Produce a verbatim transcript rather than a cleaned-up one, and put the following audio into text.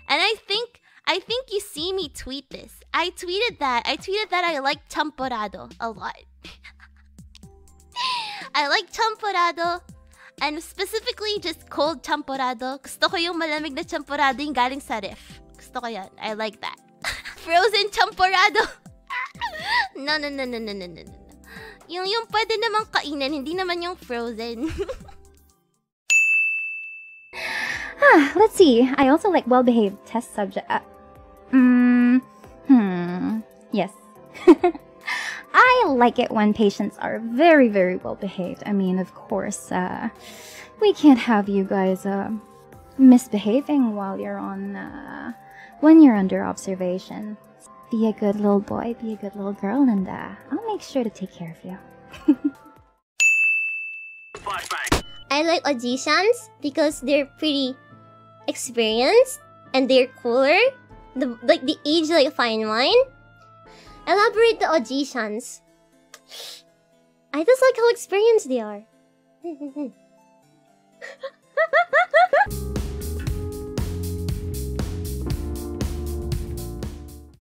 And I think I think you see me tweet this. I tweeted that. I tweeted that I like champorado a lot. I like champorado. And specifically just cold champorado. Gusto ko yung malamig na champorado yung galing sa ref. Gusto ko yan. I like that. Frozen champorado. No, no, no, no, no, no, no, no. Yung, yung pwede namang kainan, hindi naman yung frozen. Ah, let's see. I also like well-behaved test subject. Uh, mm, hmm. Yes. I like it when patients are very, very well-behaved. I mean, of course, uh, we can't have you guys uh, misbehaving while you're on, uh, when you're under observation. Be a good little boy, be a good little girl, and uh, I'll make sure to take care of you. I like auditions because they're pretty experienced and they're cooler. The, like the age like fine wine. Elaborate the auditions. I just like how experienced they are.